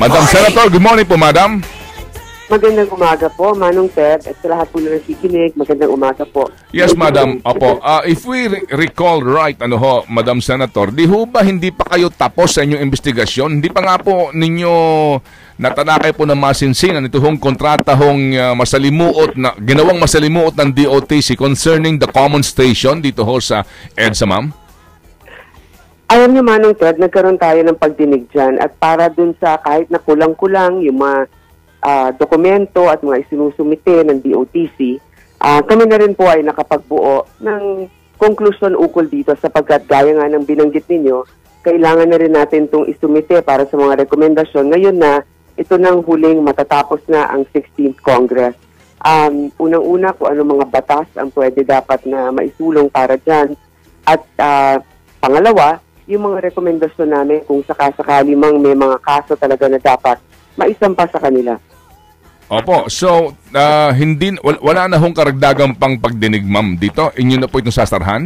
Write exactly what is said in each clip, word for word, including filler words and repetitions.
Madam Senator, good morning po, Madam. Magandang umaga po, Manong Ted, at sa lahat po na nakikinig, magandang umaga po. Yes, Madam. Opo, uh, if we re recall right, ano ho, Madam Senator, di ho ba hindi pa kayo tapos sa inyong investigasyon? Hindi pa nga po ninyo natanakay po ng masinsinan ito hong kontrata hong uh, masalimuot na, ginawang masalimuot ng D O T C concerning the common station dito ho sa EDSA, ma'am? Alam niyo, Manong Ted, nagkaroon tayo ng pagdinig dyan at para dun sa kahit na kulang-kulang yung mga Uh, dokumento at mga isinusumite ng D O T C, uh, kami na rin po ay nakapagbuo ng konklusyon ukol dito sapagkat gaya nga ng binanggit ninyo, kailangan na rin natin itong isumite para sa mga rekomendasyon. Ngayon na, ito nang huling matatapos na ang sixteenth Congress. Um, unang-una kung ano mga batas ang pwede dapat na maisulong para dyan. At uh, pangalawa, yung mga rekomendasyon namin kung sakasakali mang may mga kaso talaga na dapat maisampa sa kanila. Opo, so uh, hindi wala na hong karagdagang pang pagdinig, ma'am, dito? Inyo na po itong sasarhan?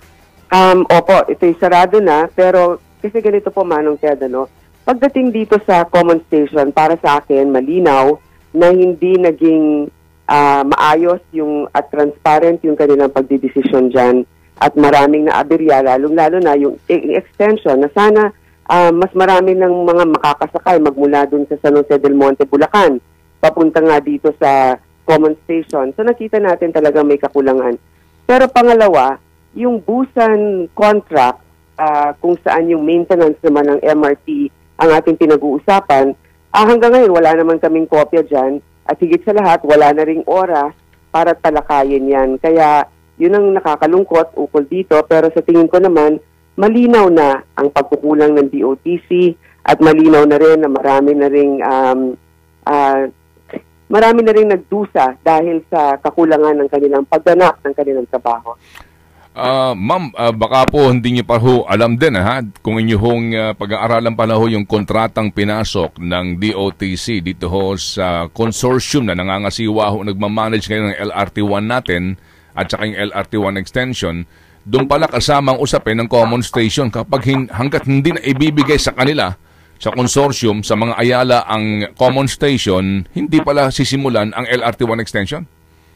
Um, opo, ito'y sarado na, pero kasi ganito po, Manong Ted, ano, pagdating dito sa common station, para sa akin, malinaw na hindi naging uh, maayos yung at transparent yung kanilang pagdidesisyon dyan at maraming naaberya, lalong-lalo na yung extension na sana uh, mas marami ng mga makakasakay magmula dun sa San Jose del Monte, Bulacan, papunta nga dito sa common station. So nakita natin talaga may kakulangan. Pero pangalawa, yung Busan contract, uh, kung saan yung maintenance naman ng M R T ang ating pinag-uusapan, ah, hanggang ngayon wala naman kaming kopya dyan. At higit sa lahat, wala na ring oras para talakayin yan. Kaya yun ang nakakalungkot ukol dito. Pero sa tingin ko naman, malinaw na ang pagkukulang ng D O T C at malinaw na rin na marami na ring um, uh, marami na rin nagdusa dahil sa kakulangan ng kanilang pagganap ng kanilang trabaho. Uh, Ma'am, uh, baka po hindi niyo pa ho alam din ha, kung inyong uh, pag-aaralan pala ho yung kontratang pinasok ng D O T C dito ho sa consortium na nangangasiwa ho, nagmamanage ngayon ng L R T one natin at saka yung L R T one extension. Doon pala kasamang usapin ng common station kapag hin hanggat hindi na ibibigay sa kanila sa consortium, sa mga Ayala ang common station, hindi pala sisimulan ang L R T one extension?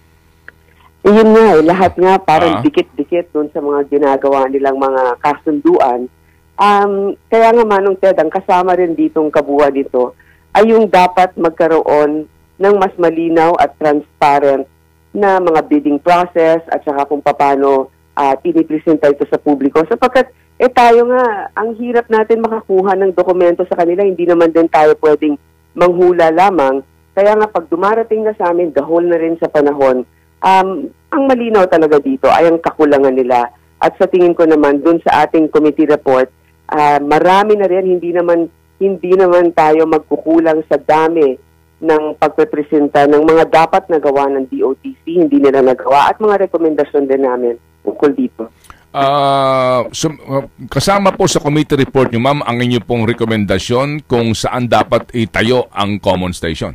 Iyon nga eh, lahat nga parang ah. dikit-dikit doon sa mga ginagawa nilang mga kasunduan. Um, kaya nga, Manong Ted, ang kasama rin ditong kabuuan dito ay yung dapat magkaroon ng mas malinaw at transparent na mga bidding process at saka kung paano uh, pinipresenta ito sa publiko. Sapagkat eh tayo nga, ang hirap natin makakuha ng dokumento sa kanila, hindi naman din tayo pwedeng manghula lamang. Kaya nga pag dumarating na sa amin, dahol na rin sa panahon, um, ang malinaw talaga dito ay ang kakulangan nila. At sa tingin ko naman, dun sa ating committee report, uh, marami na rin, hindi naman, hindi naman tayo magkukulang sa dami ng pagpepresenta ng mga dapat nagawa ng D O T C, hindi nila nagawa, at mga rekomendasyon din namin ukol dito. Uh, so, uh, kasama po sa committee report nyo, ma'am, ang inyo pong rekomendasyon kung saan dapat itayo ang common station?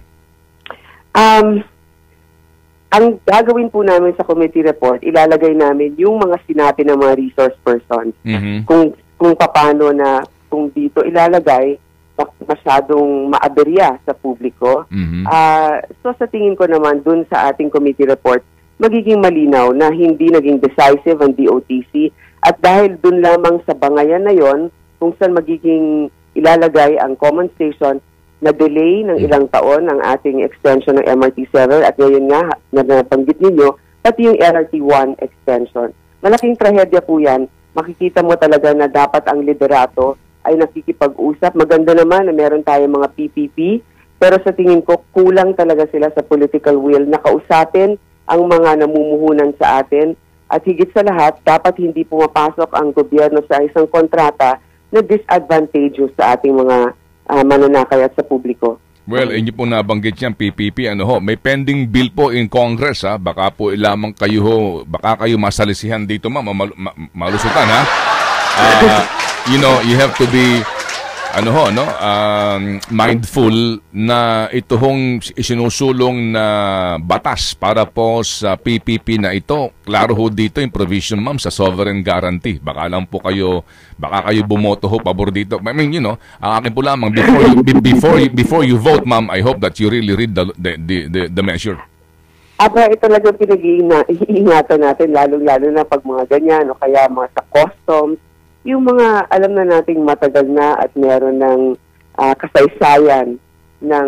Um, ang gagawin po namin sa committee report, ilalagay namin yung mga sinabi ng mga resource persons. Mm-hmm. Kung, kung paano na, kung dito ilalagay, masyadong maaberya sa publiko. Mm-hmm. uh, so sa tingin ko naman, dun sa ating committee report, magiging malinaw na hindi naging decisive ang D O T C at dahil dun lamang sa bangayan na yon kung saan magiging ilalagay ang common station na delay ng ilang taon ang ating extension ng M R T seven at ngayon nga na nabanggit ninyo pati yung L R T one extension. Malaking trahedya po yan. Makikita mo talaga na dapat ang liderato ay nakikipag-usap. Maganda naman na meron tayong mga P P P pero sa tingin ko kulang talaga sila sa political will na kausapin ang mga namumuhunan sa atin at higit sa lahat, dapat hindi pumapasok ang gobyerno sa isang kontrata na disadvantageous sa ating mga uh, mananakay at sa publiko. Well, inyo po nabanggit yan, P P P, ano ho, may pending bill po in Congress, ha? Baka po ilamang kayo ho, baka kayo masalisihan dito, ma'am, mal ma malusutan, ha? Uh, you know, you have to be ano ho, no? Um, mindful na ito hong isinusulong na batas para po sa P P P na ito. Klaro ho dito yung provision, ma'am, sa sovereign guarantee. Baka lang po kayo, baka kayo bumoto ho pabor dito. I mean, you know, ang akin po lamang, before you, before you, before you vote, ma'am, I hope that you really read the, the, the, the, the measure. Aba, ito talaga pinag-iingatan natin, lalo-lalo na pag mga ganyan, o kaya mga sa customs, yung mga alam na nating matagal na at meron ng uh, kasaysayan ng,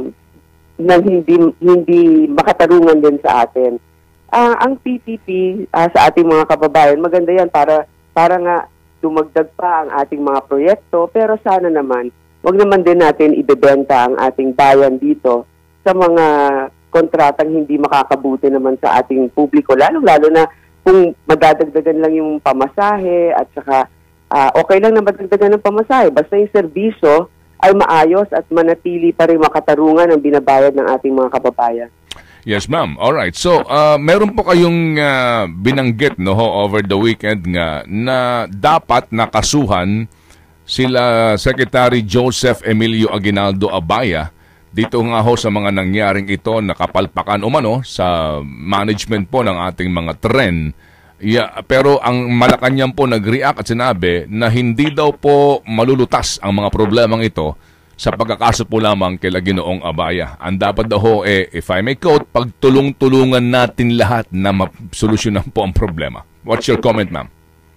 ng hindi, hindi makatarungan din sa atin. Uh, ang P P P uh, sa ating mga kababayan, maganda yan para, para nga dumagdag pa ang ating mga proyekto, pero sana naman, wag naman din natin ibebenta ang ating bayan dito sa mga kontratang hindi makakabuti naman sa ating publiko, lalo-lalo na kung madadagdagan lang yung pamasahe at saka uh, okay lang na madagdagan ng pamasahe, basta yung serbisyo ay maayos at manatili pa rin makatarungan ang binabayad ng ating mga kababayan. Yes, ma'am. Alright. So, uh, meron po kayong uh, binanggit no, over the weekend nga na dapat nakasuhan sila Secretary Joseph Emilio Aguinaldo Abaya dito nga ho sa mga nangyaring ito, nakapalpakan umano sa management po ng ating mga tren. Yeah, pero ang Malacanang po nag-react at sinabi na hindi daw po malulutas ang mga problemang ito sa pagkakaso po lamang kila Ginoong Abaya. Ang dapat daw ho, eh, if I may quote, pagtulong-tulungan natin lahat na masolusyonan po ang problema. What's your comment, ma'am?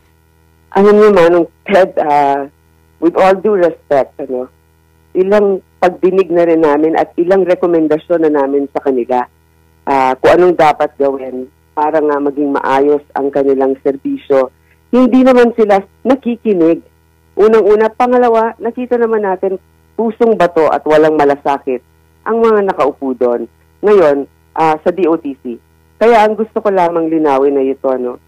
Alam niyo, Manong Ted, uh, with all due respect, ano, ilang pagdinig na rin namin at ilang rekomendasyon na namin sa kanila uh, kung anong dapat gawin para nga maging maayos ang kanilang serbisyo. Hindi naman sila nakikinig. Unang-una. Pangalawa, nakita naman natin pusong bato at walang malasakit ang mga nakaupo doon. Ngayon, uh, sa D O T C. Kaya ang gusto ko lamang linawin na ito, ano,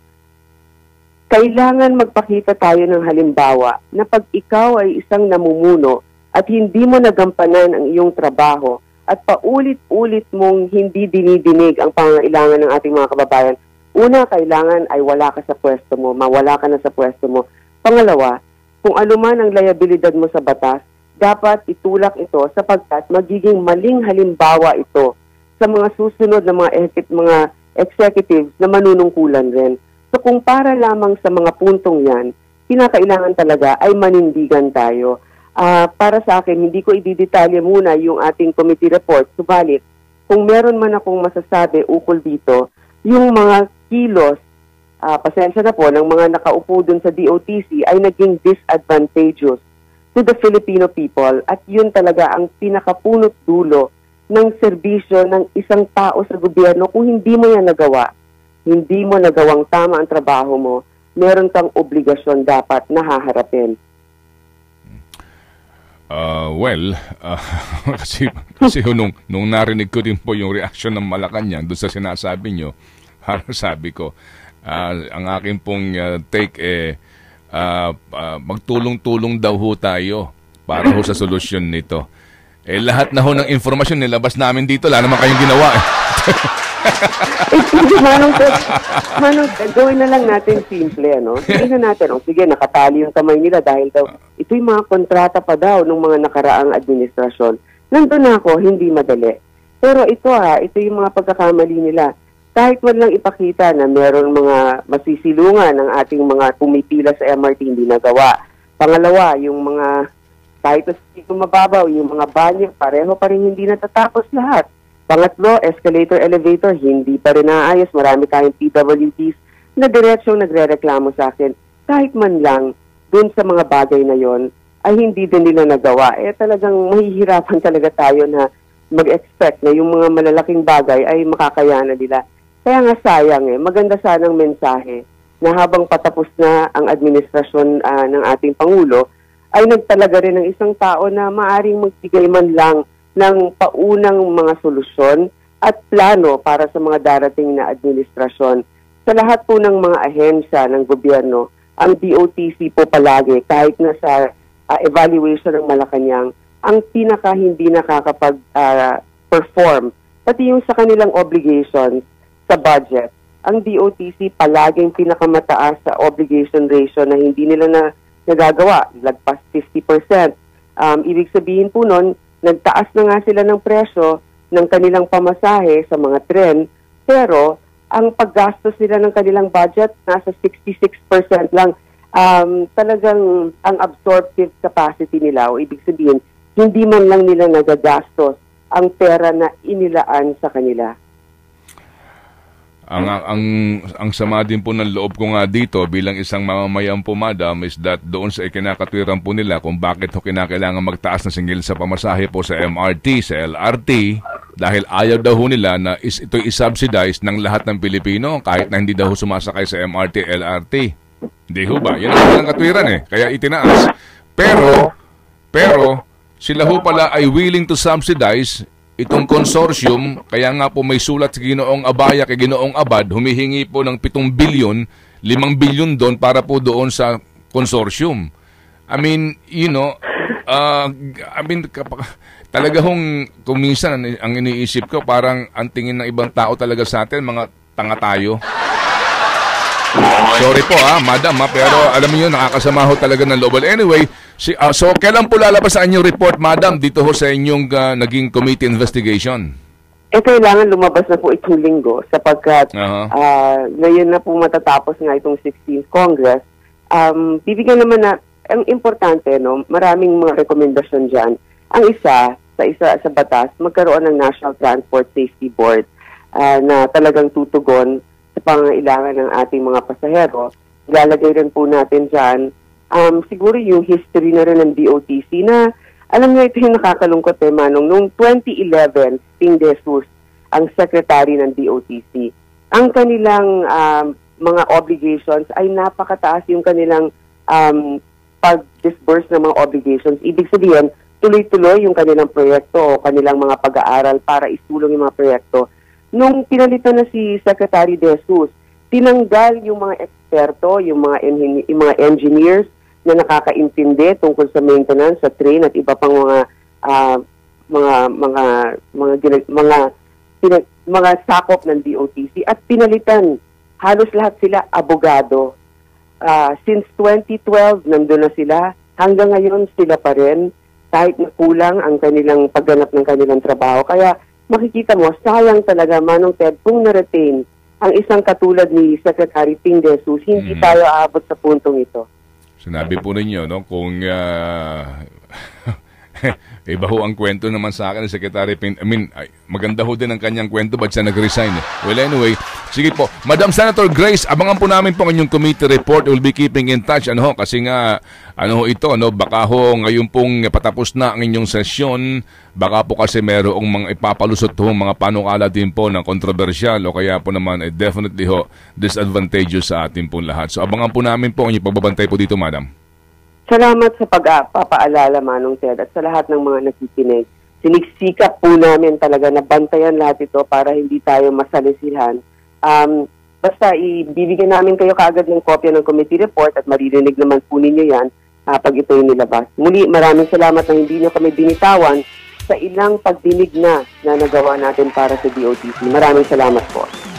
kailangan magpakita tayo ng halimbawa na pag ikaw ay isang namumuno at hindi mo nagampanan ang iyong trabaho at paulit-ulit mong hindi dinidinig ang pangangailangan ng ating mga kababayan, una, kailangan ay wala ka sa pwesto mo, mawala ka na sa pwesto mo. Pangalawa, kung anuman ang liabilidad mo sa batas, dapat itulak ito sapagkat magiging maling halimbawa ito sa mga susunod na mga, mga executives na manunungkulan rin. So kung para lamang sa mga puntong yan, kinakailangan talaga ay manindigan tayo. Uh, para sa akin, hindi ko ididetalye muna yung ating committee report. Subalit, kung meron man akong masasabi ukol dito, yung mga kilos, uh, pasensya na po, ng mga nakaupo dun sa D O T C ay naging disadvantageous to the Filipino people at yun talaga ang pinakapunot dulo ng serbisyo ng isang tao sa gobyerno. Kung hindi mo yan nagawa, hindi mo nagawang tama ang trabaho mo, meron kang obligasyon dapat na haharapin. Uh, well, uh, kasi, kasi nung, nung narinig ko din po yung reaction ng Malacanang doon sa sinasabi nyo, parang sabi ko, uh, ang akin pong uh, take eh, uh, uh, magtulong-tulong daw ho tayo para ho sa solusyon nito. Eh, lahat na ho ng informasyon nilabas namin dito, wala naman kayong ginawa eh. Eh, Manong Ted, Manong Ted, gawin na lang natin simple, ano? Sige na natin, oh, sige, nakatali yung kamay nila dahil daw, ito yung mga kontrata pa daw ng mga nakaraang administrasyon. Nandun na ako, hindi madali. Pero ito ha, ito yung mga pagkakamali nila. Kahit man lang ipakita na meron mga masisilungan ng ating mga pumipila sa M R T, hindi nagawa. Pangalawa, yung mga, kahit na mababaw, yung mga banyo, pareho pa rin hindi natatapos lahat. Pangatlo, escalator, elevator, hindi pa rin naayos. Marami tayong P W Ds na diretsyong nagre-reklamo sa akin. Kahit man lang, dun sa mga bagay na yon ay hindi din nila nagawa. Eh talagang mahihirapan talaga tayo na mag-expect na yung mga malalaking bagay ay makakayanan nila. Kaya nga sayang eh, maganda sanang mensahe na habang patapos na ang administrasyon uh, ng ating Pangulo, ay nagtalaga rin ng isang tao na maaring magbigay man lang ng paunang mga solusyon at plano para sa mga darating na administrasyon. Sa lahat po ng mga ahensya ng gobyerno, ang D O T C po palagi, kahit na sa uh, evaluation ng Malacanang, ang pinaka hindi nakakapag-perform, uh, pati yung sa kanilang obligations sa budget. Ang D O T C palaging pinakamataas sa obligation ratio na hindi nila na nagagawa, lagpas fifty percent. Um, ibig sabihin po nun, nagtaas na nga sila ng presyo ng kanilang pamasahe sa mga tren, pero ang paggastos nila ng kanilang budget nasa sixty-six percent lang. Um, talagang ang absorptive capacity nila, o ibig sabihin, hindi man lang nila nagagastos ang pera na inilaan sa kanila. Ang, ang, ang sama din po ng loob ko nga dito bilang isang mamamayan po, madam, is that doon sa ikinakatwiran po nila kung bakit ho kinakailangan magtaas na singil sa pamasahe po sa M R T, sa L R T, dahil ayaw daw ho nila na is, ito'y isubsidize ng lahat ng Pilipino kahit na hindi daw ho sumasakay sa M R T, L R T. Hindi ho ba? Yan ang katwiran eh, kaya itinaas. Pero, pero, sila ho pala ay willing to subsidize itong consortium, kaya nga po may sulat sa Ginoong Abaya kay Ginoong Abad, humihingi po ng pitong bilyon, limang bilyon doon para po doon sa consortium. I mean, you know, uh, I mean, kapag, talaga hong, kung minsan ang iniisip ko, parang ang tingin ng ibang tao talaga sa atin, mga tanga tayo. Sorry po ah, madam ha, pero alam niyo nakakasama ho talaga ng loob. Anyway, si, uh, so kailan po lalabas sa inyong report, madam, dito ho sa inyong uh, naging committee investigation? Eh, kailangan lumabas na po itong linggo sapagkat uh-huh. uh, ngayon na po matatapos nga itong sixteenth Congress. Um, bibigyan naman na, ang importante, no, maraming mga rekomendasyon dyan. Ang isa, sa isa sa batas, magkaroon ng National Transport Safety Board uh, na talagang tutugon sa pangailangan ng ating mga pasahero. Ilalagay rin po natin dyan, um, siguro yung history na rin ng D O T C na, alam niyo ito yung nakakalungkot eh, Manong, noong twenty eleven, Ping De Jesus, ang secretary ng D O T C. Ang kanilang um, mga obligations ay napakataas yung kanilang um, pag-disburse ng mga obligations. Ibig sabihin, tuloy-tuloy yung kanilang proyekto o kanilang mga pag-aaral para isulong yung mga proyekto. Nung pinalitan na si Secretary De Jesus, tinanggal yung mga eksperto, yung mga, yung mga engineers na nakakaintindi tungkol sa maintenance sa train at iba pang mga uh, mga mga mga mga mga, mga, mga sakop ng D O T C at pinalitan halos lahat sila abogado. Uh, since twenty twelve nandun na sila, hanggang ngayon sila pa rin kahit na kulang ang kanilang pagganap ng kanilang trabaho. Kaya makikita mo, sayang talaga, Manong Ted, kung na-retain ang isang katulad ni Secretary Ping De Jesus, hindi mm. tayo aabot sa puntong ito. Sinabi po ninyo, no, kung uh, iba ho ang kwento naman sa akin ni Secretary Ping, I mean, ay, maganda ho din ang kanyang kwento, ba't siya nag-resign? Eh? Well, anyway, sige po. Madam Senator Grace, abangan po namin po ang inyong committee report. We'll be keeping in touch, ano ho, kasi nga, ano ho ito, no, baka ho, ngayon pong patapos na ang inyong sesyon, baka po kasi merong mga ipapalusot ho, mga panukala din po ng kontrobersyal o kaya po naman, eh, definitely ho, disadvantageous sa atin po lahat. So, abangan po namin po ang inyong pagbabantay po dito, madam. Salamat sa pagpapaalala, Manong Ted, at sa lahat ng mga nakikinig. Sinisikap po namin talaga na bantayan lahat ito para hindi tayo masalisihan. Um, basta ibibigyan namin kayo kaagad ng kopya ng committee report at maririnig naman po ninyo yan uh, pag ito'y nilabas. Muli, maraming salamat na hindi nyo kami binitawan sa ilang pagdinig na na nagawa natin para sa D O T C. Maraming salamat po.